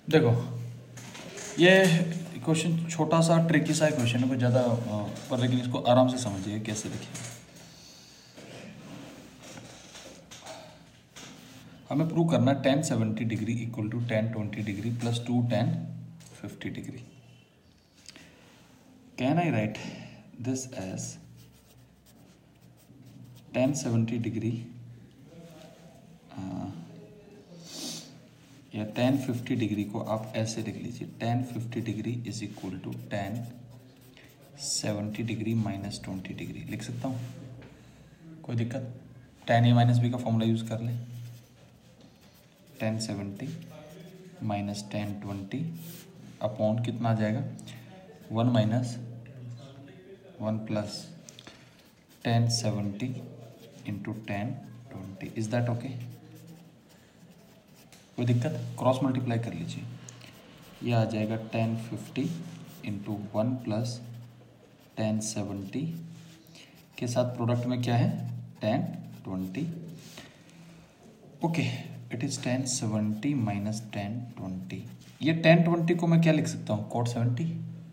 देखो ये क्वेश्चन छोटा सा ट्रिकी सा क्वेश्चन है, कोई ज़्यादा पर लेकिन इसको आराम से समझिए कैसे लिखिए। हमें प्रूव करना है tan 70 degree equal to tan 20 degree plus 2 tan 50 degree. Can I write this as tan 70 degree या tan 50 डिग्री को आप ऐसे लिख लीजिए, tan 50 degree is equal to tan 70 degree minus 20 degree लिख सकता हूँ, कोई दिक्कत? tan a माइनस बी का फॉर्मूला यूज़ कर लें, tan 70 माइनस tan 20 अपॉन कितना आ जाएगा 1 minus 1 plus tan 70 into tan 20। Is that okay? कोई दिक्कत? क्रॉस मल्टीप्लाई कर लीजिए, यह आ जाएगा tan 50 इंटू 1 प्लस tan 70 के साथ प्रोडक्ट में क्या है tan 20। Okay, it is tan 70 minus tan 20। ये tan 20 को मैं क्या लिख सकता हूँ cot 70।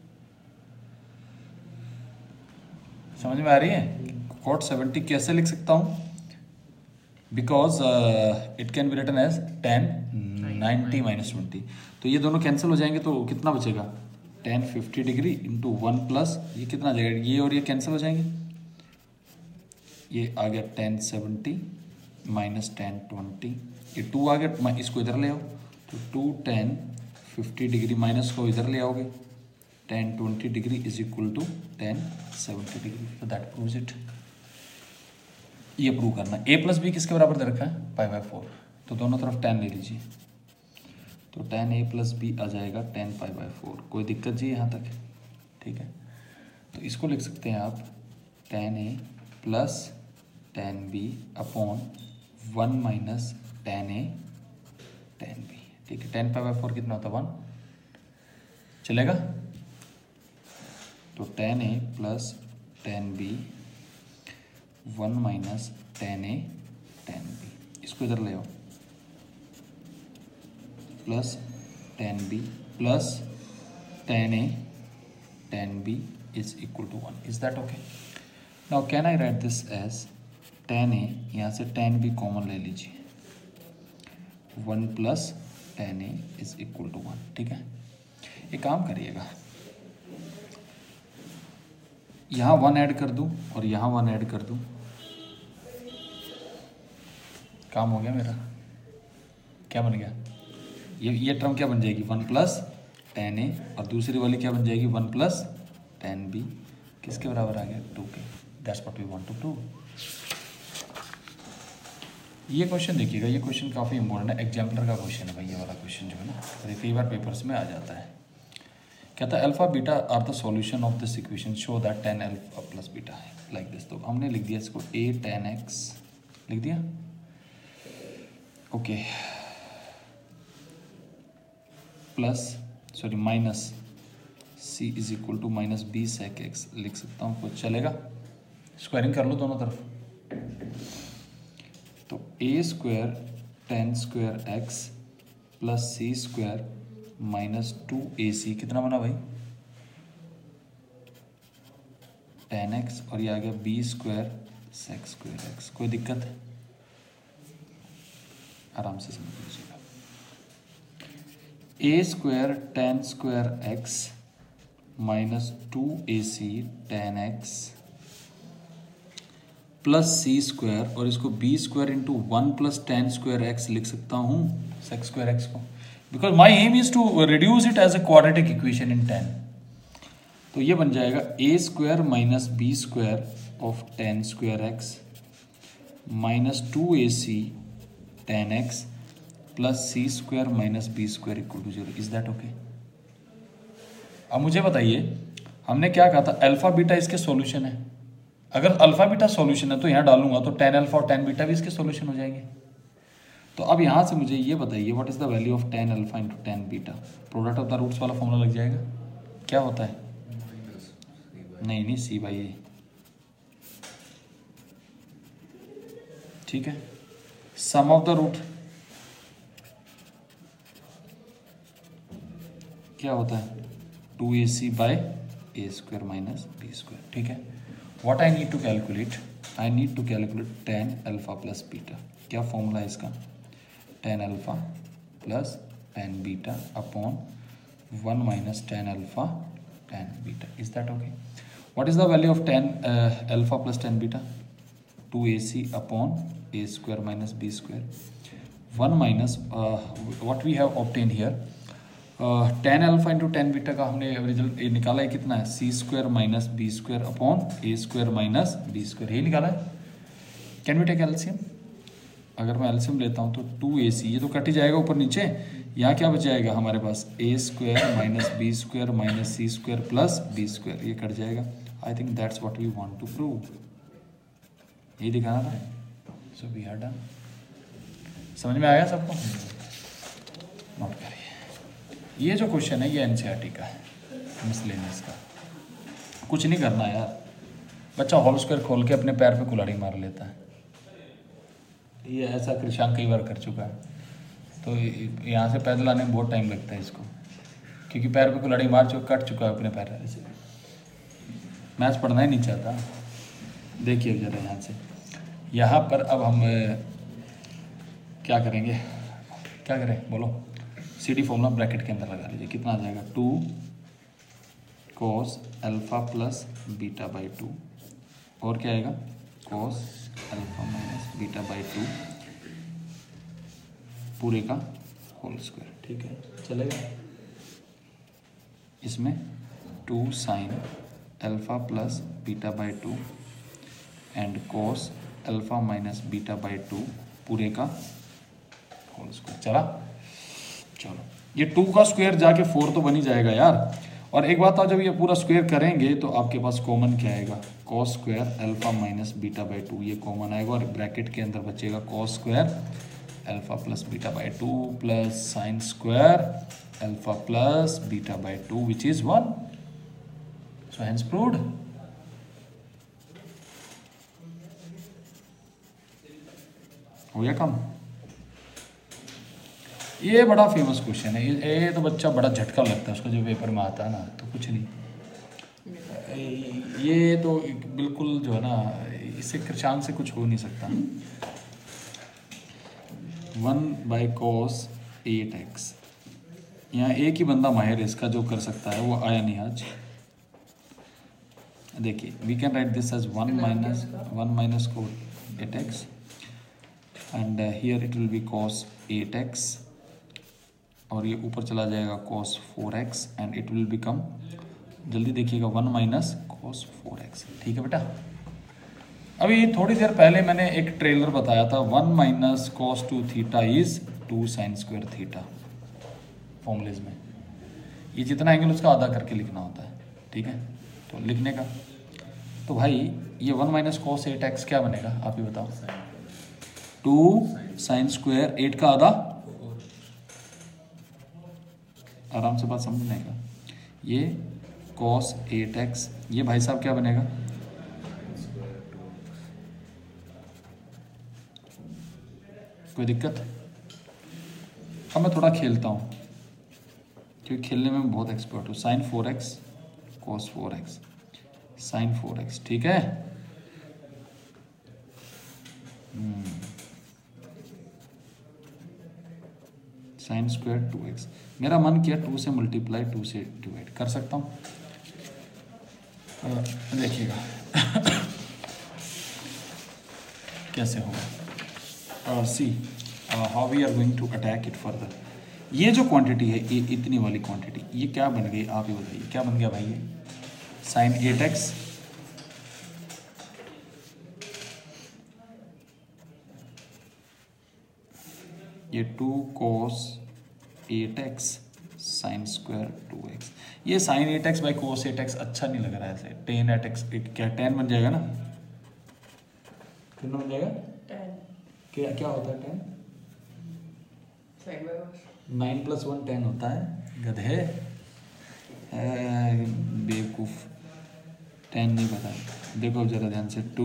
समझ में आ रही है? cot 70 कैसे लिख सकता हूँ? Because it can be written as tan 90 minus 20। तो ये दोनों कैंसिल हो जाएंगे तो कितना बचेगा tan 50 डिग्री इंटू 1 प्लस ये कितना आ जाएगा, ये और ये कैंसिल हो जाएंगे, ये आ गया tan 70 माइनस tan 20, ये 2 आ गया, इसको इधर ले आओ तो 2 tan 50 डिग्री माइनस को इधर ले आओगे, tan 20 degree is equal to tan 70 degree. तो दैट प्रूव्स इट। ये प्रूव करना a प्लस बी किसके बराबर दे रखा है π/4, तो दोनों तरफ tan ले लीजिए, तो tan a प्लस बी आ जाएगा tan π/4। कोई दिक्कत जी यहाँ तक? ठीक है, तो इसको लिख सकते हैं आप tan a plus tan b upon 1 minus tan a tan b। ठीक है, tan π/4 कितना होता है 1, चलेगा? तो tan a plus tan b 1 minus tan a tan b, इसको इधर ले आओ, plus tan b plus tan a tan b is equal to 1। Is that okay? Now can I write this as tan a, यहाँ से tan b common ले लीजिए, 1 plus tan a is equal to 1। ठीक है, एक काम करिएगा, यहाँ 1 ऐड कर दूँ और यहाँ 1 ऐड कर दूँ, काम हो गया मेरा। क्या बन गया? ये टर्म क्या बन जाएगी 1 प्लस tan a, और दूसरी वाली क्या बन जाएगी 1 प्लस tan b, किसके बराबर आ गया 2 के। That's what we want to prove. ये क्वेश्चन देखिएगा, ये क्वेश्चन काफ़ी इंपॉर्टेंट है, एग्जाम्पलर का क्वेश्चन है भाई, ये वाला क्वेश्चन जो है ना, कई बार पेपर्स में आ जाता है। कहता है alpha beta are the solution of this equation, show that tan alpha plus beta है लाइक दिस। तो हमने लिख दिया इसको a tan x लिख दिया, okay, plus sorry minus c is equal to minus b sec x लिख सकता हूँ, कुछ चलेगा? स्क्वायरिंग कर लो दोनों तरफ, तो a square tan square x plus c square minus 2ac कितना बना भाई tan x, और ये आ गया b square sec square x। कोई दिक्कत है? आराम से समझ लीजिएगा, a square tan square x minus 2ac tan x plus c square, और इसको b square into 1 plus tan square x लिख सकता हूँ सेक स्क्वायर x को, because my aim is to reduce it as a quadratic equation in tan। तो ये बन जाएगा a square minus B square of tan square x minus 2ac tan x plus c square minus B square equal to 0। Is that okay? अब मुझे बताइए, हमने क्या कहा था अल्फा बीटा इसके सॉल्यूशन है, अगर अल्फा बीटा सॉल्यूशन है तो यहाँ डालूंगा तो tan अल्फा और tan बीटा भी इसके सॉल्यूशन हो जाएंगे। तो अब यहाँ से मुझे ये बताइए what is the value of tan alpha into tan beta, product of the roots वाला फॉर्मूला लग जाएगा, क्या होता है? नहीं c बाई ए। ठीक है, सम ऑफ द रूट क्या होता है 2ac by a square minus B square, ठीक है। What I need to calculate, I need to calculate tan alpha plus beta. क्या फॉर्मूला है इसका, tan alpha plus tan beta upon 1 minus tan alpha tan beta. Is that okay? What is the value of tan alpha plus tan beta, 2ac upon A square minus B square, 1 minus what we have obtain here tan alpha into tan beta का हमने result निकाला है कितना है, C square minus B square upon ए square minus B square, यही निकाला है। Can we take LCM? अगर मैं एलसीएम लेता हूँ तो 2ac, ये तो कट ही जाएगा ऊपर नीचे, यहाँ क्या बच जाएगा हमारे पास, A square minus B square minus C square plus B square, ये कट जाएगा। I think that's what we want to prove, यही दिखाना था। So we are done. समझ में आया सबको? नोट करिए, ये जो क्वेश्चन है ये एनसीईआरटी का है, मिसलेनियस का। कुछ नहीं करना यार, बच्चा होल स्क्वायर खोल के अपने पैर पे कुल्हाड़ी मार लेता है। ये ऐसा कृषांक कई बार कर चुका है, तो यहाँ से पैदल आने में बहुत टाइम लगता है इसको, क्योंकि पैर पे कुल्हाड़ी मार कट चुका है अपने पैर से। मैथ्स पढ़ना ही नहीं चाहता। देखिए जरा यहाँ से, यहाँ पर अब हम क्या करेंगे, क्या करें बोलो, CD फॉर्मूला ब्रैकेट के अंदर लगा लीजिए। कितना आ जाएगा, 2 cos alpha plus beta by 2, और क्या आएगा cos alpha minus beta by 2 पूरे का होल स्क्वायर, ठीक है चलेगा। इसमें 2 sin alpha plus beta by 2 एंड cos alpha minus beta by 2 पूरे का होल स्क्वायर। चला, चलो ये 2 का स्क्वायर जाके 4 तो बन ही जाएगा यार। और एक बात था, जब ये पूरा स्क्वायर करेंगे तो आपके पास कॉमन क्या आएगा, cos square alpha minus beta by 2, ये कॉमन आएगा और ब्रैकेट के अंदर बचेगा cos square alpha plus beta by 2 plus sine square alpha plus beta by 2 which is 1। So hence proved. हो गया काम। ये बड़ा फेमस क्वेश्चन है, ये तो बच्चा बड़ा झटका लगता है उसको जब पेपर में आता है ना, तो कुछ नहीं, ये तो बिल्कुल जो है ना, इससे कृषांक से कुछ हो नहीं सकता। 1 बाई cos 8x, यहाँ एक ही बंदा माहिर है इसका जो कर सकता है, वो आया नहीं आज। देखिए we can write this as 1 minus cos 8x and here it will be cos 8x, और ये ऊपर चला जाएगा cos 4x and it will become, जल्दी देखिएगा 1 माइनस cos 4x, ठीक है बेटा। अभी थोड़ी देर पहले मैंने एक ट्रेलर बताया था, 1 minus cos 2 theta is 2 sine square theta, formulas में ये जितना एंगल उसका आधा करके लिखना होता है, ठीक है। तो लिखने का, तो भाई ये 1 माइनस cos 8x क्या बनेगा आप ही बताओ, 2 साइन स्क्वायर 8 का आधा, आराम से बात समझने का, ये cos 8x, ये भाई साहब क्या बनेगा, कोई दिक्कत? अब मैं थोड़ा खेलता हूँ क्योंकि खेलने में मैं बहुत एक्सपर्ट हूँ। Sign 4x cos 4x sign 4x, ठीक है। साइन स्क्वायर 2x, मेरा मन किया 2 से मल्टीप्लाई 2 से डिवाइड कर सकता हूँ। देखिएगा कैसे होगा। See how we are going to attack it further. ये जो क्वांटिटी है, ये इतनी वाली क्वांटिटी, ये क्या बन गई आप ही बताइए, क्या बन गया भाई, ये साइन 8x ये 2 cos 8x sine square 2x, ये sign 8x by cos 8x अच्छा नहीं लग रहा है ऐसे, tan 8x क्या tan बन जाएगा ना, कितना बन जाएगा, क्या क्या होता है tan, 9 + 1 10 होता है, गधे बेवकूफ़, 10 नहीं पता। देखो जरा ध्यान से, 2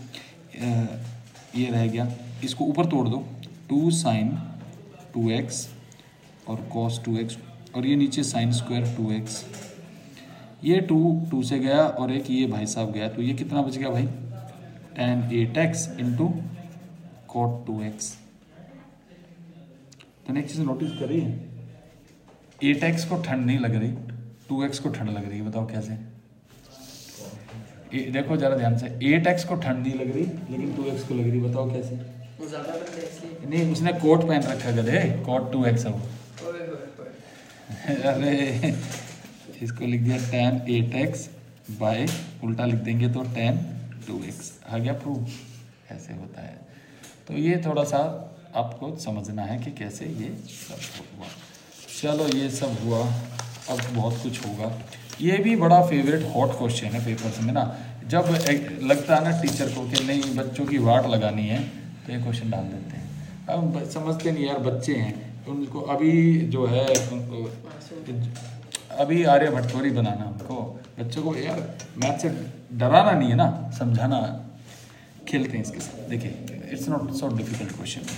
ये रह गया, इसको ऊपर तोड़ दो, 2 sin 2x और cos 2x और ये नीचे साइन स्क्वायर 2x, ये 2 से गया और एक ये भाई साहब गया, तो ये कितना बच गया भाई, tan 8x into cot 2x। तो एक चीज़ नोटिस करी है, 8x को ठंड नहीं लग रही, 2x को ठंड लग रही है, बताओ कैसे? देखो जरा ध्यान से, 8x को ठंड नहीं लग रही लेकिन 2x को लग रही, बताओ कैसे? नहीं, उसने कोट पहन रखा गधे, cot 2x है वो। अरे इसको लिख दिया tan 8x बाय, उल्टा लिख देंगे तो tan 2x, आ गया प्रूफ, ऐसे होता है। तो ये थोड़ा सा आपको समझना है कि कैसे ये सब हुआ। चलो ये सब हुआ, अब बहुत कुछ होगा। ये भी बड़ा फेवरेट हॉट क्वेश्चन है पेपर्स में ना, जब लगता है ना टीचर को कि नहीं बच्चों की वाट लगानी है तो ये क्वेश्चन डाल देते हैं। अब समझते नहीं यार, बच्चे हैं, उनको अभी जो है अभी आर्यभट्ट थोड़ी बनाना, उनको बच्चों को यार मैथ से डराना नहीं है ना, समझाना, खेलते हैं इसके साथ। देखिए it's not so difficult question.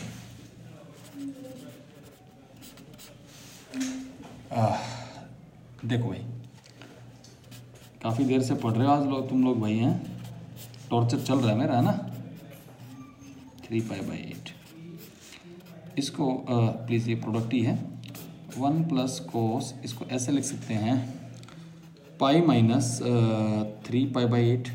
देखो भाई, काफ़ी देर से पढ़ रहे हो आज लोग, तुम लोग भाई हैं, टॉर्चर चल रहा है मेरा, है ना। 3π/8 इसको प्लीज़, ये प्रोडक्ट ही है, 1 प्लस कोस, इसको ऐसे लिख सकते हैं पाई माइनस 3π/8,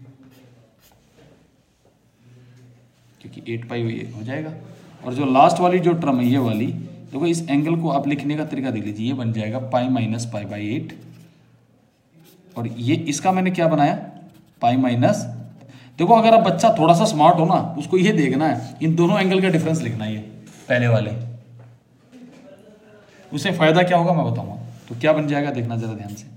क्योंकि 8π हो जाएगा। और जो लास्ट वाली जो टर्म है ये वाली, देखो इस एंगल को आप लिखने का तरीका देख लीजिए, ये बन जाएगा पाई माइनस π/8, और ये इसका मैंने क्या बनाया, पाई माइनस। देखो अगर आप बच्चा थोड़ा सा स्मार्ट हो ना, उसको ये देखना है, इन दोनों एंगल का डिफरेंस लिखना है, ये पहले वाले, उसे फायदा क्या होगा मैं बताऊंगा। तो क्या बन जाएगा देखना जरा ध्यान से,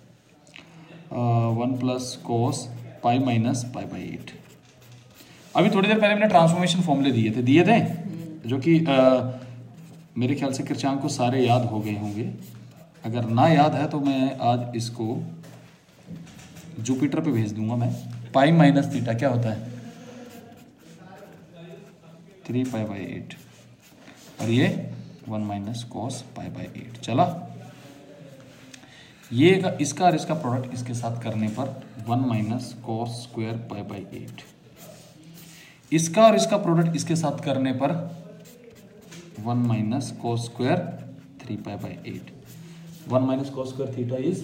1 प्लस कोस पाई माइनस π/8। अभी थोड़ी देर पहले मैंने ट्रांसफॉर्मेशन फॉर्मूले दिए थे जो कि मेरे ख्याल से किरचांक को सारे याद हो गए होंगे। अगर ना याद है तो मैं आज इसको जुपिटर पे भेज दूंगा मैं। पाई माइनस थीटा क्या होता है, 3π/8, और ये 1 माइनस कोस π/8। चला, ये इसका और इसका प्रोडक्ट इसके साथ करने पर 1 माइनस कोस स्क्वायर π/8, इसका और इसका प्रोडक्ट इसके साथ करने पर 1 minus cos square 3π/8। 1 minus cos square theta is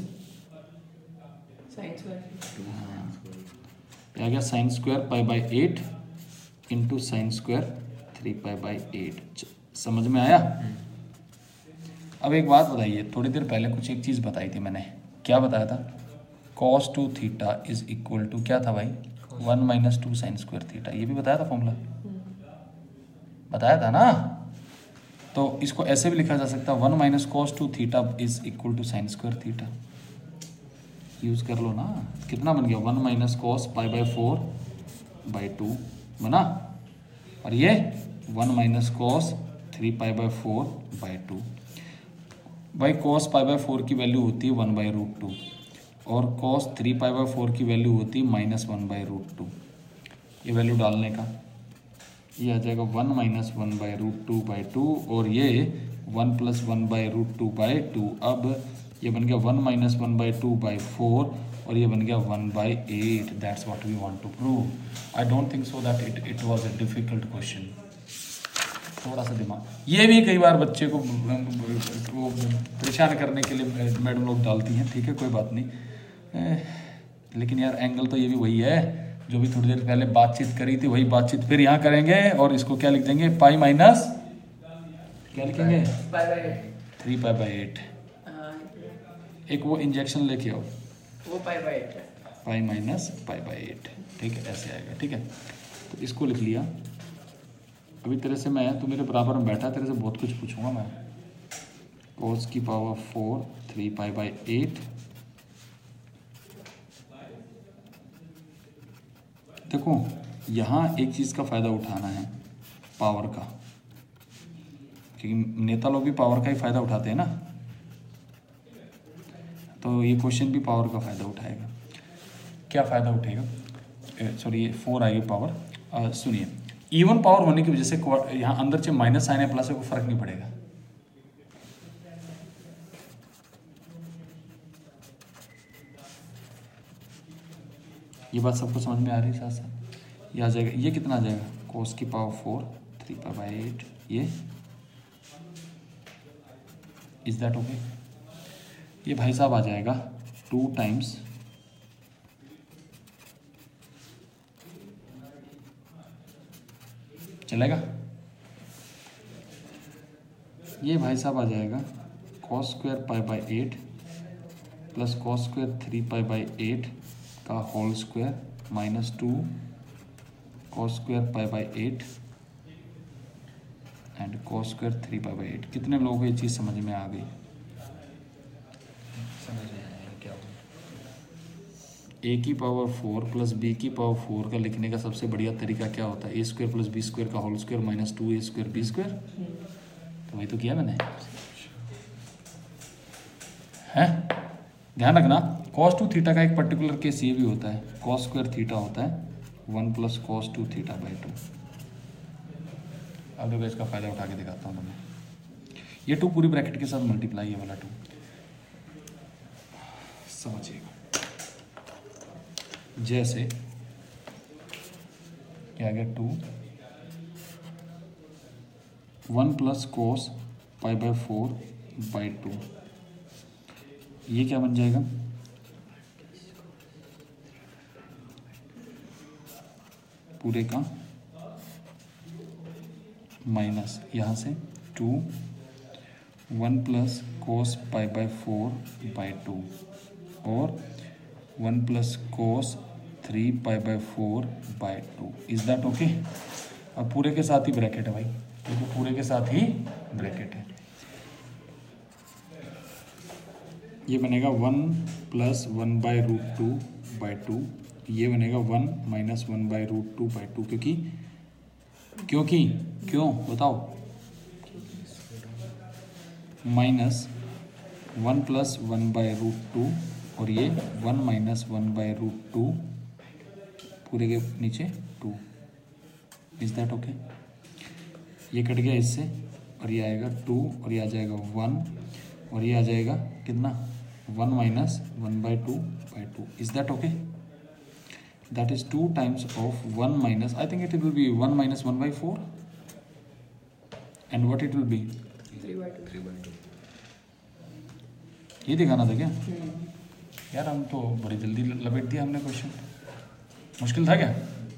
आ गया sine square π/8 into sine square 3π/8। समझ में आया? अब एक बात बताइए, थोड़ी देर पहले कुछ एक चीज़ बताई थी मैंने, क्या बताया था, cos 2 theta is equal to क्या था भाई, 1 माइनस 2 साइन स्क्वायर थीटा। ये भी बताया था फॉर्मूला, बताया था ना। तो इसको ऐसे भी लिखा जा सकता है, 1 minus cos 2 theta is equal to sine square theta. Use कर लो ना, कितना बन गया, 1 माइनस कॉस π/4/2 बना, और ये 1 माइनस कॉस 3π/4/2। भाई कॉस π/4 की वैल्यू होती है 1/√2 और कॉस 3π/4 की वैल्यू होती है -1/√2। ये वैल्यू डालने का ये आ जाएगा 1 माइनस 1/√2/2 और ये 1 प्लस 1/√2/2। अब ये बन गया 1 माइनस 1/2/4 और ये बन गया 1/8। That's what we want to prove. I don't think so that it was a difficult question. थोड़ा सा दिमाग, ये भी कई बार बच्चे को परेशान करने के लिए मैडम लोग डालती हैं, ठीक है कोई बात नहीं, लेकिन यार एंगल तो ये भी वही है जो भी थोड़ी देर पहले बातचीत करी थी, वही बातचीत फिर यहाँ करेंगे। और इसको क्या लिख देंगे, पाई माइनस क्या लिखेंगे, 3π/8। एक वो इंजेक्शन लेके आओ, वो π/8 है, पाई माइनस π/8, ठीक है ऐसे आएगा, ठीक है। तो इसको लिख लिया। अभी तेरे से मैं, तू मेरे बराबर में बैठा, तेरे से बहुत कुछ पूछूंगा मैं। cos की पावर 4 3π/8। देखो यहाँ एक चीज़ का फ़ायदा उठाना है, पावर का, क्योंकि नेता लोग भी पावर का ही फ़ायदा उठाते हैं ना, तो ये क्वेश्चन भी पावर का फ़ायदा उठाएगा। क्या फ़ायदा उठेगा, सॉरी ये 4 आएगी पावर। सुनिए, इवन पावर होने की वजह से यहाँ अंदर चाहे माइनस साइन है प्लस है, कोई फ़र्क नहीं पड़ेगा। ये बात सबको समझ में आ रही है? साथ साथ ये आ जाएगा, ये कितना आ जाएगा, कोस की पावर 4 3 पाई/8, ये इज दैट ओके? ये भाई साहब आ जाएगा 2 टाइम्स चलेगा, ये भाई साहब आ जाएगा cos square π/8 plus cos square 3 π/8 का whole square minus 2 cos square π/8 and cos square 3 π/8। कितने लोगों को ये चीज़ समझ में आ गई? समझ में आया क्या हो? a की पावर 4 प्लस b की पावर 4 का लिखने का सबसे बढ़िया तरीका क्या होता है? a square plus b square का whole square minus 2a square b square. तो वही तो किया मैंने, है? ध्यान रखना cos 2 थीटा का एक पर्टिकुलर केस ये भी होता है, cos स्क्वायर थीटा होता है 1 प्लस cos 2 थीटा/2। अब देखो इसका फायदा उठा के दिखाता हूँ तुम्हें। ये 2 पूरी ब्रैकेट के साथ मल्टीप्लाई, ये वाला 2 समझिएगा। जैसे क्या आ गया 2 1 प्लस कोस π/4/2, ये क्या बन जाएगा, पूरे का माइनस यहाँ से 2 1 प्लस कोस π/4/2 और 1 plus cos 3 π/4/2। Is that okay? अब पूरे के साथ ही ब्रैकेट है भाई, देखो पूरे के साथ ही ब्रैकेट है। ये बनेगा 1 प्लस 1/√2/2, ये बनेगा 1 माइनस 1/√2/2, क्यों बताओ, माइनस 1 प्लस 1/√2 और ये 1 माइनस 1/√2 पूरे के नीचे 2। Is that okay? ये कट गया इससे और ये आएगा 2 और ये आ जाएगा 1 और ये आ जाएगा कितना, 1 minus 1/2/2। Is that okay? That is 2 times of 1 minus, I think it will be 1 minus 1/4, and what it will be 3/2। ये दिखाना था क्या? यार हम तो बड़ी जल्दी लपेट दिया हमने क्वेश्चन, मुश्किल था क्या?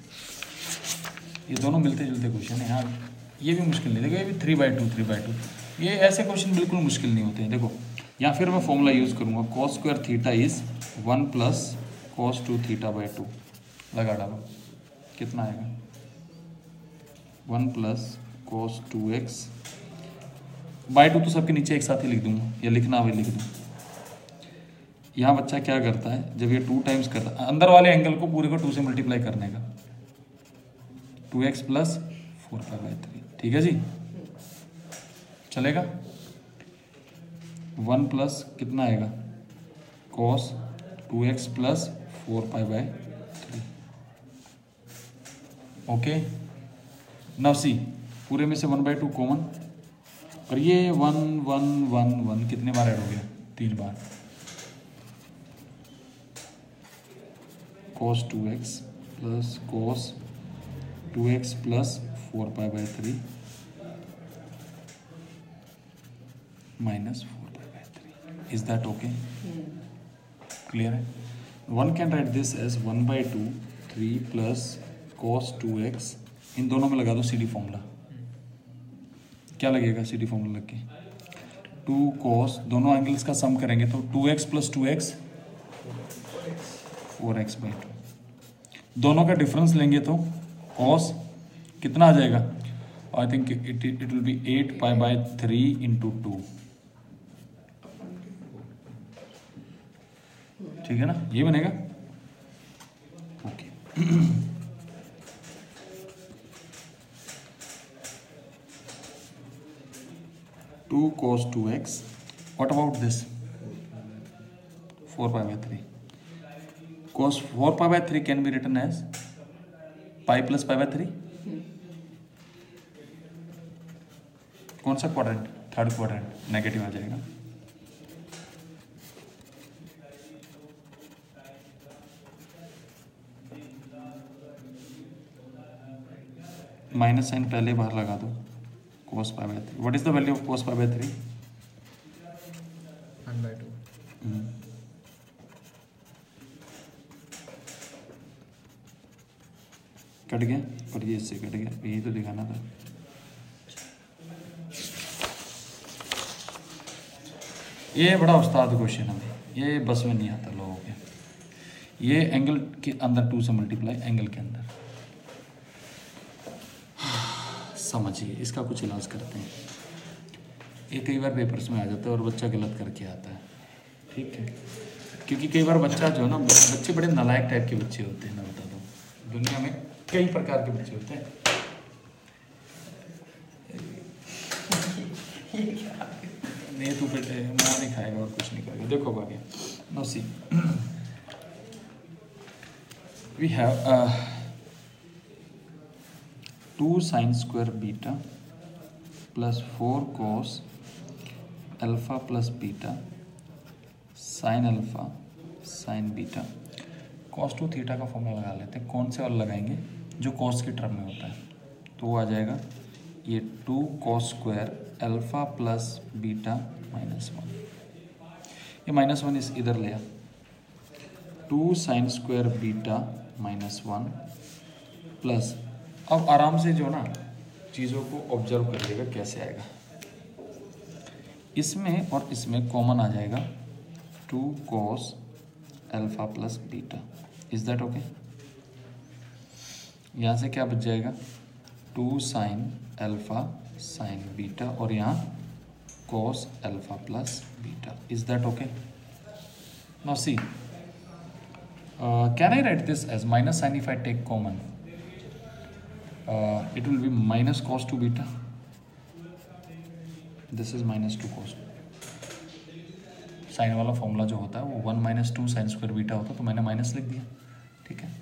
ये दोनों मिलते जुलते क्वेश्चन है यार, ये भी मुश्किल नहीं, देखो ये भी 3/2, ये ऐसे क्वेश्चन बिल्कुल मुश्किल नहीं होते हैं। देखो या फिर मैं फॉर्मूला यूज़ करूँगा, cos square theta is 1 plus cos 2 theta, लगा डालो कितना आएगा, 1 प्लस cos 2x/2 तो सबके नीचे एक साथ ही लिख दूंगा, या लिखना वही लिख दूँ। यहाँ बच्चा क्या करता है, जब ये 2 टाइम्स करता है, अंदर वाले एंगल को पूरे को 2 से मल्टीप्लाई करने का, 2x प्लस 4π/3, ठीक है जी, चलेगा। 1 प्लस कितना आएगा, cos 2x plus 4π/3, okay. Now see, पूरे में से 1/2 कॉमन, और ये 1 1 1 1 कितने बार ऐड हो गया, 3 बार। cos 2x plus cos 2x plus 4π/3 minus 4π/3। Is that okay? Clear है? One can write this as 1/2 3 plus cos 2x, इन दोनों में लगा दो CD फॉर्मूला, क्या लगेगा CD फॉर्मूला लग के, 2 cos, दोनों एंगल्स का सम करेंगे तो 2x प्लस 2x 4x/2, दोनों का डिफरेंस लेंगे तो cos कितना आ जाएगा, I think it will be 8π/3 into 2, ठीक है ना, ये बनेगा okay. 2 cos 2x, what about this 4π/3, cos 4π/3 can be written as pi plus π/3, कौन सा क्वाड्रेंट, थर्ड क्वाड्रेंट, नेगेटिव आ जाएगा, माइनस साइन पहले बाहर लगा दो, cos pi by 3। What is the value of cos pi by 3? 1/2। Cut गया, और ये इससे कट गया, यही तो दिखाना था। ये बड़ा उस्ताद क्वेश्चन है, ये बस में नहीं आता लोगों के। ये एंगल के अंदर 2 से मल्टीप्लाई, एंगल के अंदर समझिए, इसका कुछ इलाज करते हैं। ये कई बार पेपर्स में आ जाता है और बच्चा गलत करके आता है, ठीक है, क्योंकि कई बार बच्चा जो है ना, बच्चे बड़े नालायक टाइप के बच्चे होते हैं। मैं बता दूँ, दुनिया में कई प्रकार के बच्चे होते हैं। नहीं तू बेटे माँ नहीं खाएगा और कुछ नहीं खाएगा। देखो आगे, no see, we have 2 sin square beta plus 4 cos alpha plus beta sine alpha sine beta. cos 2 theta का फॉर्मूला लगा लेते हैं। कौन से वाला लगाएंगे? जो cos की टर्म में होता है, तो वो आ जाएगा ये 2 cos square alpha plus beta -1। ये -1 इधर ले आ, 2 sin स्क्वायर बीटा -1 प्लस, अब आराम से जो ना चीज़ों को ऑब्जर्व करिएगा कैसे आएगा। इसमें और इसमें कॉमन आ जाएगा 2 cos alpha plus beta. Is that okay? यहाँ से क्या बच जाएगा? 2 sin अल्फा साइन बीटा, और यहाँ cos alpha plus beta. Is that okay? Now see, can I write this as minus sine if I take common? It will be minus cos 2 beta. This is minus 2 cos 2। Sine वाला formula जो होता है वो 1 - 2 sine square beta होता है, तो मैंने minus लिख दिया, ठीक है।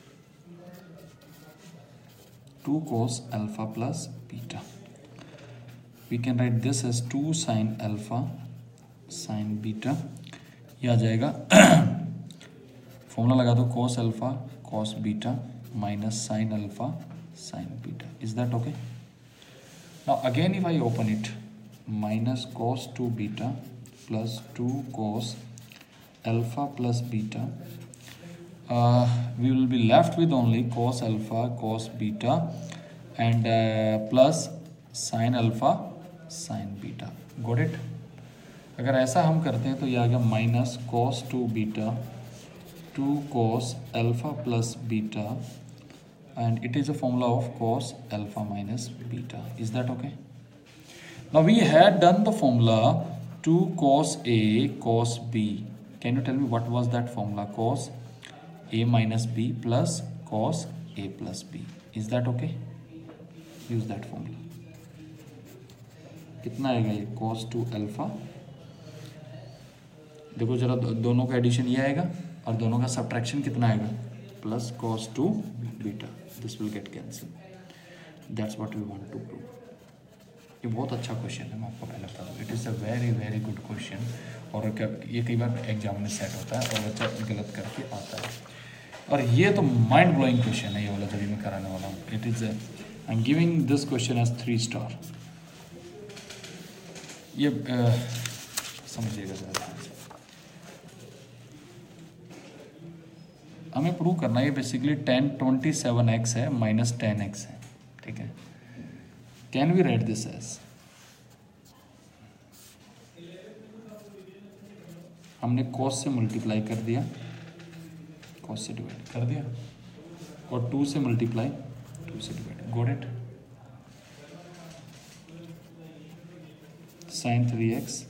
2 cos alpha plus beta, we can write this as 2 sin alpha sine beta. ये आ जाएगा फॉर्मूला लगा दो, cos alpha cos beta minus sine alpha sin beta. Is that okay? Now again if I open it, minus cos 2 beta plus 2 cos alpha plus beta, we will be left with only cos alpha cos beta and plus sin alpha sin beta. Got it? अगर ऐसा हम करते हैं तो ये आ गया minus cos 2 beta 2 cos alpha plus beta, and it is a formula of cos alpha minus beta. Is that okay? Now we had done the formula 2 cos A cos B. Can you tell me what was that formula? Cos A minus B plus cos A plus B. Is that okay? Use that formula. कितना आएगा ये? cos 2 alpha, देखो जरा दोनों का addition ये आएगा और दोनों का सब्ट्रैक्शन कितना आएगा? Plus cos 2 beta. This will get cancel. That's what we want to prove. ये बहुत अच्छा क्वेश्चन है, मैं आपको पहले बता दूँ। It is a very very good question, और ये कई बार एग्जाम में सेट होता है और बच्चा गलत करके आता है। और ये तो माइंड ब्लोइंग क्वेश्चन है ये वाला जो भी मैं कराने वाला हूँ। It is I am giving this question as 3 star. ये समझिएगा ज़रा, हमें प्रूव करना है। ये बेसिकली tan 27x है माइनस 10x है, ठीक है। Can we write this as, हमने cos से मल्टीप्लाई कर दिया, cos से डिवाइड कर दिया, और 2 से मल्टीप्लाई 2 से divide. Got it? sin 3x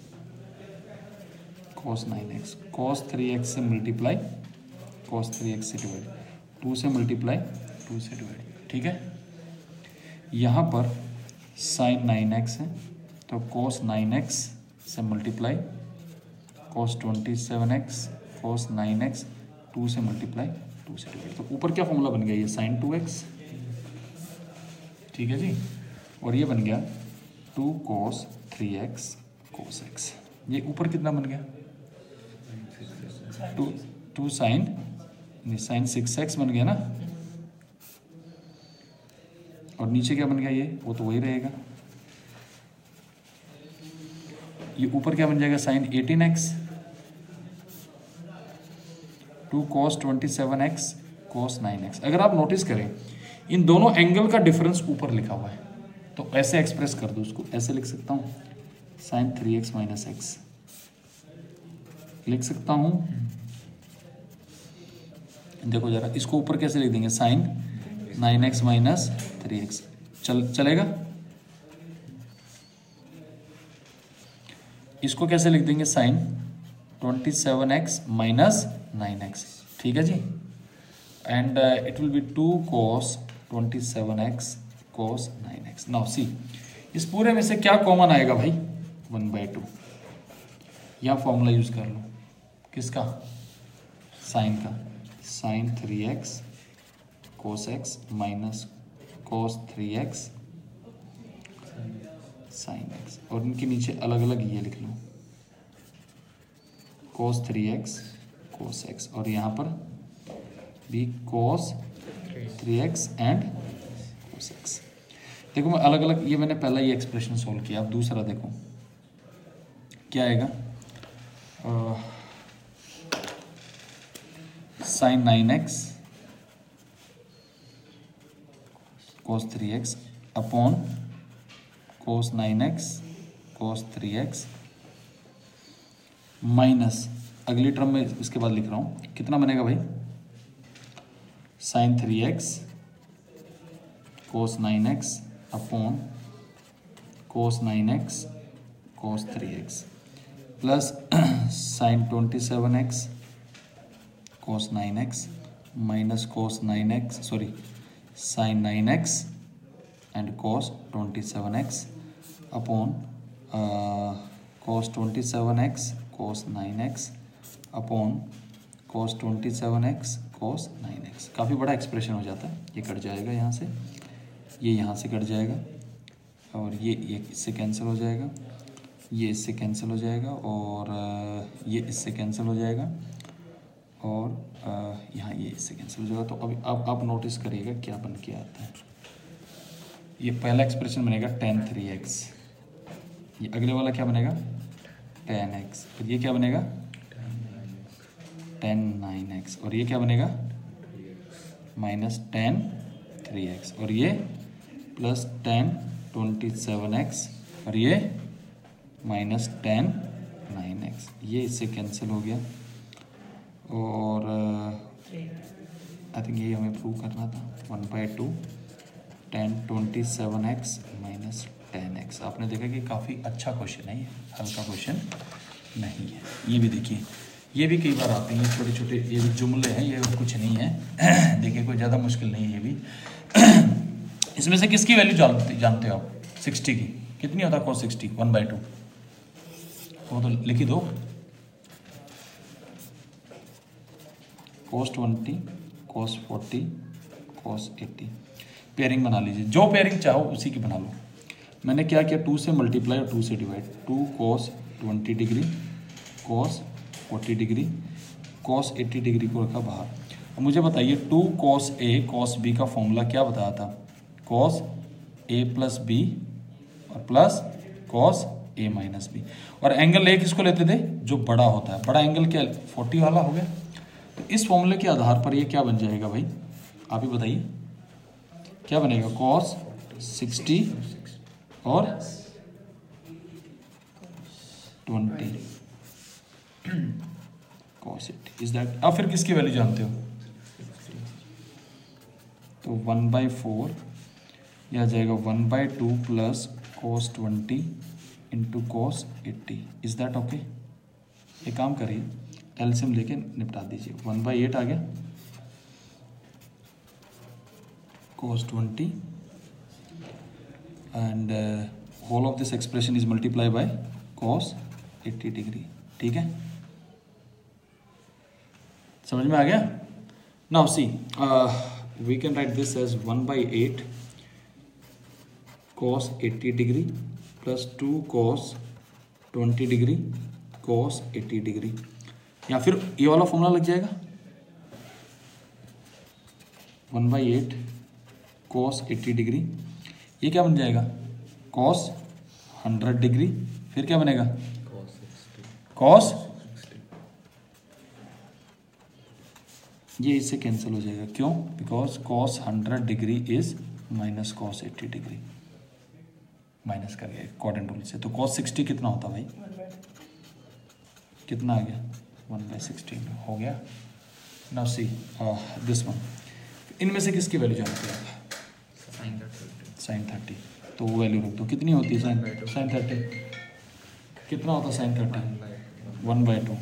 cos 9x, cos 3x से मल्टीप्लाई cos 3x से डिवाइड, 2 से मल्टीप्लाई 2 से डिवाइड, ठीक है। यहाँ पर sin 9x है तो cos 9x से multiply cos 27x cos 9x 2 से मल्टीप्लाई 2 से डिवाइड। तो ऊपर क्या फॉर्मूला बन गया? ये sin 2x, ठीक है जी, और ये बन गया 2 cos 3x cos x। ये ऊपर कितना बन गया? 2 sin 6x बन गया ना, और नीचे क्या बन गया ये, वो तो वही रहेगा। ये ऊपर क्या बन जाएगा, sign 18x 2 cos 27x cos 9x। अगर आप नोटिस करें इन दोनों एंगल का डिफरेंस ऊपर लिखा हुआ है, तो ऐसे एक्सप्रेस कर दो उसको, ऐसे लिख सकता हूँ साइन 3x माइनस एक्स लिख सकता हूँ। देखो जरा इसको ऊपर कैसे लिख देंगे, साइन 9x माइनस 3x चलेगा। इसको कैसे लिख देंगे, साइन 27x माइनस 9x, ठीक है जी। And it will be 2 cos 27x cos 9x। Now see इस पूरे में से क्या कॉमन आएगा भाई, 1/2। या फॉर्मूला यूज कर लो, किसका, साइन का, sine 3x cos x minus cos 3x sin x, और इनके नीचे अलग अलग ये लिख लो, cos 3x cos x, और यहाँ पर भी cos 3x and cos x। देखो मैं अलग अलग, ये मैंने पहला ये एक्सप्रेशन सोल्व किया। अब दूसरा देखो क्या आएगा, sine 9x cos 3x upon cos 9x cos 3x minus अगली टर्म में इसके बाद लिख रहा हूँ, कितना बनेगा भाई, sine 3x cos 9x upon cos 9x cos 3x plus sine 27x cos 9x minus cos 9x sine 9x and cos 27x upon cos 27x cos 9x upon cos 27x cos 9x। काफ़ी बड़ा expression हो जाता है, ये cut जाएगा यहाँ से, ये यहाँ से कट जाएगा, और ये इससे कैंसिल हो जाएगा, ये इससे कैंसिल हो जाएगा, और ये इससे कैंसिल हो जाएगा, और यहाँ ये इससे कैंसिल हो जाएगा। तो अभी अब आप नोटिस करिएगा क्या बन के आता है। ये पहला एक्सप्रेशन बनेगा tan 3x, ये अगले वाला क्या बनेगा tan x, और ये क्या बनेगा tan 9x, और ये क्या बनेगा माइनस tan 3x, और ये प्लस tan 27x, और ये माइनस tan 9x, ये इससे कैंसिल हो गया। और आई थिंक ये हमें प्रूव करना था, 1/2 tan 27x minus tan x। आपने देखा कि काफ़ी अच्छा क्वेश्चन है, ये हल्का क्वेश्चन नहीं है। ये भी देखिए, ये भी कई बार आते हैं छोटे छोटे, ये भी जुमले हैं, ये कुछ नहीं है देखिए कोई ज़्यादा मुश्किल नहीं है ये भी। इसमें से किसकी वैल्यू जानते हो आप, 60 की कितनी होता है cos 60, 1/2, वो तो लिखी दो, cos 20 cos 40 cos 80। पेयरिंग बना लीजिए, जो पेयरिंग चाहो उसी की बना लो। मैंने क्या किया, 2 से मल्टीप्लाई और 2 से divide, 2 cos 20 degree cos 40 degree cos 80 degree को रखा बाहर। अब मुझे बताइए 2 cos A cos B का फॉर्मूला क्या बताया था, cos A प्लस B और plus cos A minus B, और एंगल A किसको लेते थे, जो बड़ा होता है, बड़ा एंगल क्या 40 वाला हो गया। तो इस फॉर्मूले के आधार पर ये क्या बन जाएगा भाई, आप ही बताइए क्या बनेगा, cos 60 और 20 cos 80 इज दैट। अब फिर किसकी वैल्यू जानते हो, तो 1/4 यह आ जाएगा 1/2 plus cos 20 into cos 80, is that okay. एक काम करिए, एलसीएम लेके निपटा दीजिए, 1/8 आ गया cos 20 and whole of this expression is multiply by cos 80 degree, ठीक है, समझ में आ गया। Now see we can write this as 1/8 cos 80 degree plus 2 cos 20 degree cos 80 degree, या फिर ये वाला फॉर्मूला लग जाएगा 1/8 cos 80 डिग्री ये क्या बन जाएगा, कॉस 100 डिग्री, फिर क्या बनेगा, कॉस, ये इससे कैंसिल हो जाएगा, क्यों, because cos 100 degree is minus cos 80 degree, minus कर गया कॉर्डिनेट रूल से। तो कॉस 60 कितना होता भाई, कितना आ गया, 1/16 हो गया। नाउ सी दिस वन, इनमें से किसकी वैल्यू जानते हैं आप, साइन 30, तो वो वैल्यू रख दो, कितनी होती है साइन 30, कितना होता है साइन 30, 1/2,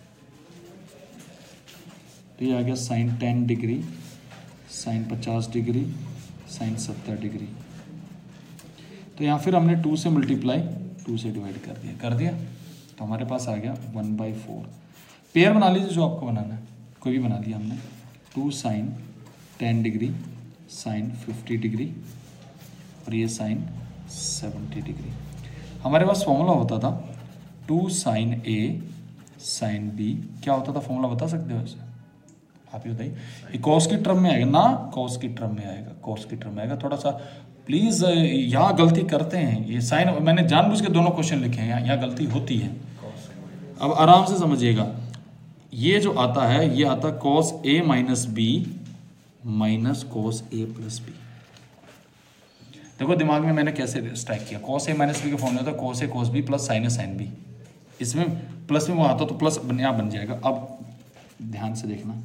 तो ये आ गया sine 10 degree, sine 50 degree, sine 70 degree. तो यहाँ फिर हमने 2 से मल्टीप्लाई 2 से डिवाइड कर दिया, तो हमारे पास आ गया 1/4। पेयर बना लीजिए जो आपको बनाना है, कोई भी बना लिया हमने। 2 साइन 10 डिग्री, साइन 50 डिग्री, और ये साइन 70 डिग्री। हमारे पास फॉर्मूला होता था 2 साइन ए साइन बी, क्या होता था फॉर्मूला बता सकते हो इसे, आप ही बताइए। ये कॉस की टर्म में आएगा ना, कॉस की टर्म में आएगा, कॉस की टर्म में आएगा। थोड़ा सा प्लीज़ यहाँ गलती करते हैं, ये साइन मैंने जानबूझ के दोनों क्वेश्चन लिखे हैं, यहाँ गलती होती है। अब आराम से समझिएगा, ये जो आता है ये आता cos A minus B minus cos A plus B. देखो दिमाग में मैंने कैसे स्ट्राइक किया, कॉस ए माइनस बी का फॉर्मूला था cos A cos B plus sine A sine B, इसमें प्लस में वो आता तो प्लस यहाँ बन जाएगा। अब ध्यान से देखना,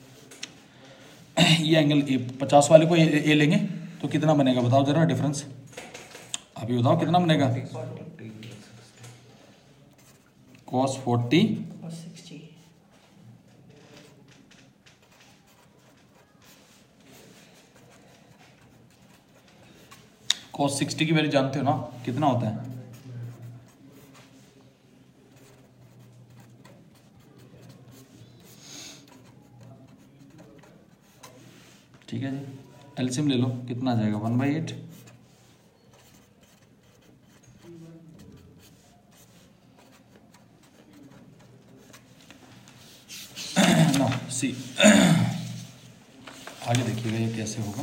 ये एंगल 50 वाले को ए लेंगे तो कितना बनेगा बताओ जरा डिफरेंस, आप ये बताओ कितना बनेगा, cos 40 cos 60 की वैल्यू जानते हो ना, कितना होता है, ठीक है जी, एलसीएम ले लो, कितना आ जाएगा 1/8, नो सी आगे देखिएगा ये कैसे होगा,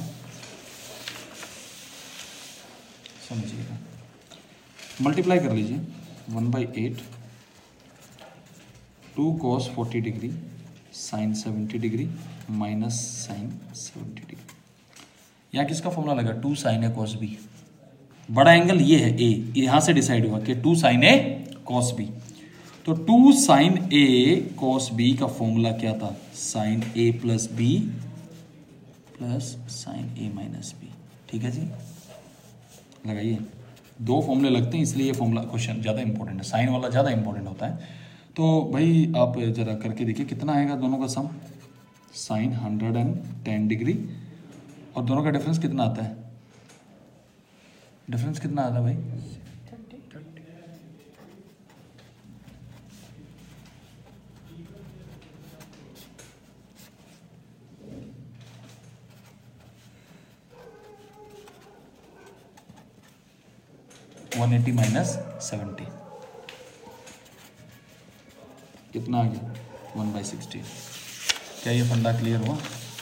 समझिएगा, मल्टीप्लाई कर लीजिए 1/8 2 cos 40 degree sine 70 degree minus sine 70 degree. यहाँ किसका फॉर्मूला लगा, 2 साइन ए कॉस बी, बड़ा एंगल ये है ए, यहाँ से डिसाइड हुआ कि 2 साइन ए कॉस बी, तो 2 साइन ए कॉस बी का फॉर्मूला क्या था, sine A plus B plus sine A minus B. ठीक है जी, लगाइए, 2 फॉर्मूले लगते हैं इसलिए ये फॉर्मूला क्वेश्चन ज़्यादा इंपॉर्टेंट है, साइन वाला ज़्यादा इंपॉर्टेंट होता है। तो भाई आप जरा करके देखिए कितना आएगा दोनों का सम, साइन 110 डिग्री, और दोनों का डिफरेंस कितना आता है, डिफरेंस कितना आता है भाई, 180 माइनस 70 कितना आ गया 1/60। क्या ये फंडा क्लियर हुआ?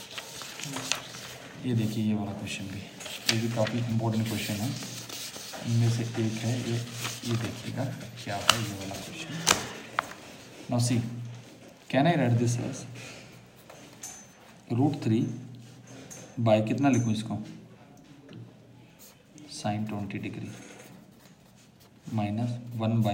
ये देखिए ये वाला क्वेश्चन भी, ये भी काफ़ी इंपॉर्टेंट क्वेश्चन है, इनमें से एक है ये देखिएगा क्या है ये वाला question. Now see, can I write this as √3 by कितना लिखूँ इसको, sign 20 degree minus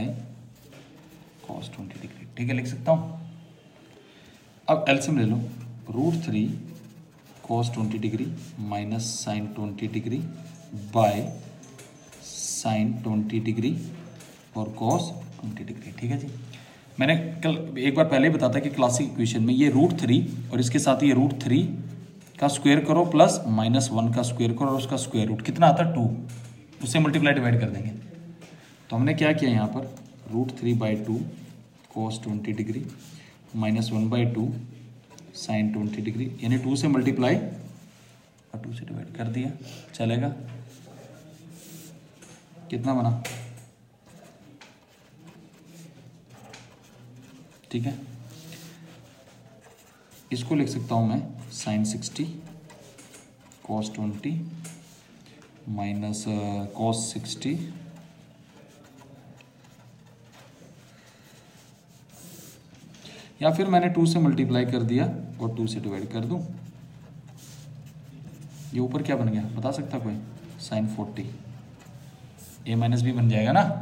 1/cos 20 degree. ठीक है, लिख सकता हूँ। अब एलसीएम ले लो, √3 cos 20 degree minus sine 20 degree by sine 20 degree और cos 20 डिग्री। ठीक है जी, मैंने कल एक बार पहले ही बताया था कि क्लासिक इक्वेशन में ये √3 और इसके साथ ये √3 का स्क्वायर करो प्लस -1 का स्क्वायर करो और उसका स्क्वायर रूट कितना आता है 2, उससे मल्टीप्लाई डिवाइड कर देंगे। तो हमने क्या किया यहाँ पर, √3/2 cos 20 degree minus 1/2 sine 20 degree, यानी 2 से मल्टीप्लाई और 2 से डिवाइड कर दिया, चलेगा। कितना बना, ठीक है, इसको लिख सकता हूँ मैं साइन 60 cos 20 माइनस cos 60 या फिर मैंने 2 से मल्टीप्लाई कर दिया और 2 से डिवाइड कर दूं। ये ऊपर क्या बन गया बता सकता कोई? sin 40 a माइनस बी बन जाएगा ना।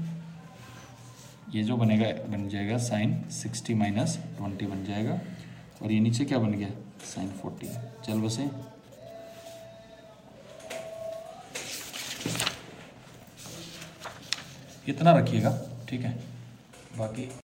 ये जो बनेगा बन जाएगा sin 60 माइनस 20 बन जाएगा। और ये नीचे क्या बन गया sin 40। चल बसे इतना रखिएगा, ठीक है। बाकी